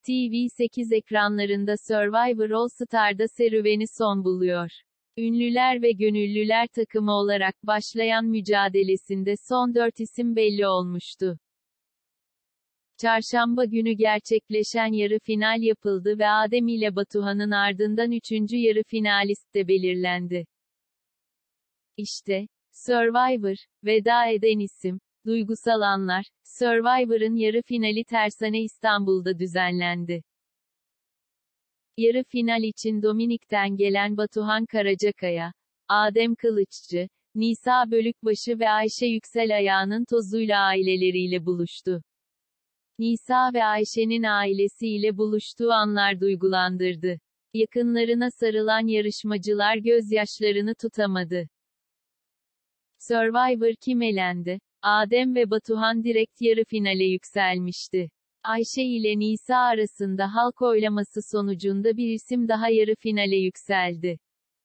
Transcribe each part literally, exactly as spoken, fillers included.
T V sekiz ekranlarında Survivor All Star'da serüveni son buluyor. Ünlüler ve gönüllüler takımı olarak başlayan mücadelesinde son dört isim belli olmuştu. Çarşamba günü gerçekleşen yarı final yapıldı ve Adem ile Batuhan'ın ardından üçüncü yarı finalist de belirlendi. İşte, Survivor, veda eden isim, duygusal anlar, Survivor'ın yarı finali Tersane İstanbul'da düzenlendi. Yarı final için Dominik'ten gelen Batuhan Karacakaya, Adem Kılıçcı, Nisa Bölükbaşı ve Ayşe Yükselayağı'nın tozuyla aileleriyle buluştu. Nisa ve Ayşe'nin ailesiyle buluştuğu anlar duygulandırdı. Yakınlarına sarılan yarışmacılar gözyaşlarını tutamadı. Survivor kim elendi? Adem ve Batuhan direkt yarı finale yükselmişti. Ayşe ile Nisa arasında halk oylaması sonucunda bir isim daha yarı finale yükseldi.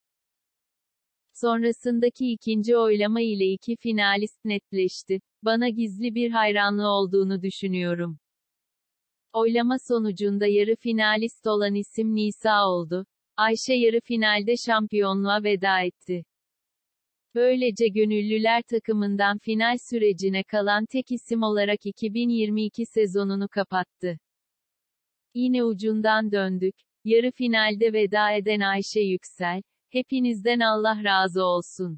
Sonrasındaki ikinci oylama ile iki finalist netleşti. Bana gizli bir hayranlığı olduğunu düşünüyorum. Oylama sonucunda yarı finalist olan isim Nisa oldu. Ayşe yarı finalde şampiyonluğa veda etti. Böylece gönüllüler takımından final sürecine kalan tek isim olarak iki bin yirmi iki sezonunu kapattı. Yine ucundan döndük. Yarı finalde veda eden Ayşe Yüksel, hepinizden Allah razı olsun.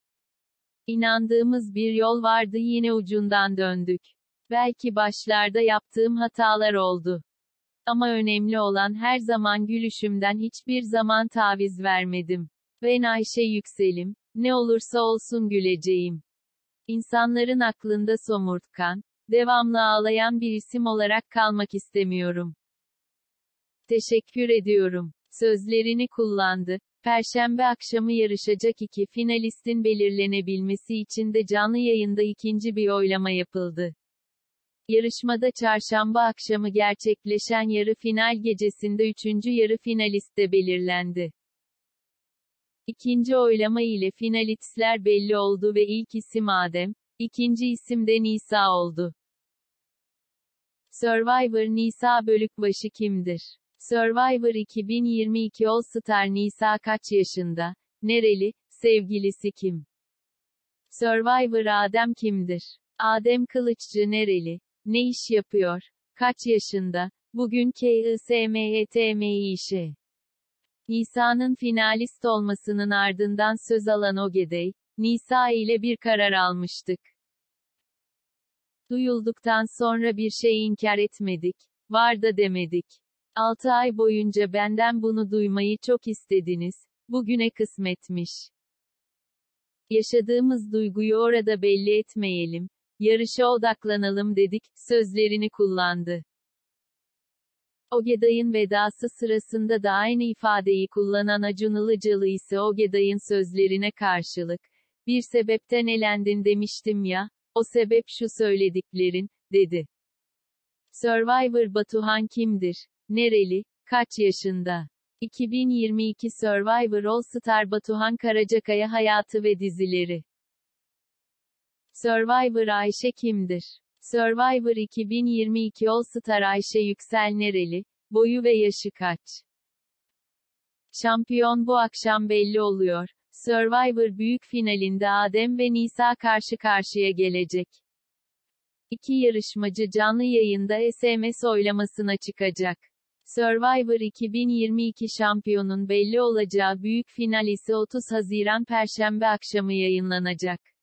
İnandığımız bir yol vardı, yine ucundan döndük. Belki başlarda yaptığım hatalar oldu. Ama önemli olan her zaman gülüşümden hiçbir zaman taviz vermedim. Ben Ayşe Yüksel'im, ne olursa olsun güleceğim. İnsanların aklında somurtkan, devamlı ağlayan bir isim olarak kalmak istemiyorum. Teşekkür ediyorum. Sözlerini kullandı. Perşembe akşamı yarışacak iki finalistin belirlenebilmesi için de canlı yayında ikinci bir oylama yapıldı. Yarışmada çarşamba akşamı gerçekleşen yarı final gecesinde üçüncü yarı finalist de belirlendi. İkinci oylama ile finalistler belli oldu ve ilk isim Adem, ikinci isim de Nisa oldu. Survivor Nisa Bölükbaşı kimdir? Survivor iki bin yirmi iki All Star Nisa kaç yaşında? Nereli? Sevgilisi kim? Survivor Adem kimdir? Adem Kılıçcı nereli? Ne iş yapıyor? Kaç yaşında? Bugün K I S M E T M İ işe. Nisa'nın finalist olmasının ardından söz alan Ogedey, Nisa ile bir karar almıştık. Duyulduktan sonra bir şey inkar etmedik, var da demedik. altı ay boyunca benden bunu duymayı çok istediniz, bugüne kısmetmiş. Yaşadığımız duyguyu orada belli etmeyelim, yarışa odaklanalım dedik, sözlerini kullandı. Ogeday'ın vedası sırasında da aynı ifadeyi kullanan Acun Ilıcalı ise Ogeday'ın sözlerine karşılık, bir sebepten elendin demiştim ya, o sebep şu söylediklerin, dedi. Survivor Batuhan kimdir? Nereli? Kaç yaşında? iki bin yirmi iki Survivor All Star Batuhan Karacakaya hayatı ve dizileri. Survivor Ayşe kimdir? Survivor iki bin yirmi iki All Star Ayşe Yüksel nereli? Boyu ve yaşı kaç? Şampiyon bu akşam belli oluyor. Survivor büyük finalinde Adem ve Nisa karşı karşıya gelecek. İki yarışmacı canlı yayında S M S oylamasına çıkacak. Survivor iki bin yirmi iki şampiyonun belli olacağı büyük final ise otuz Haziran Perşembe akşamı yayınlanacak.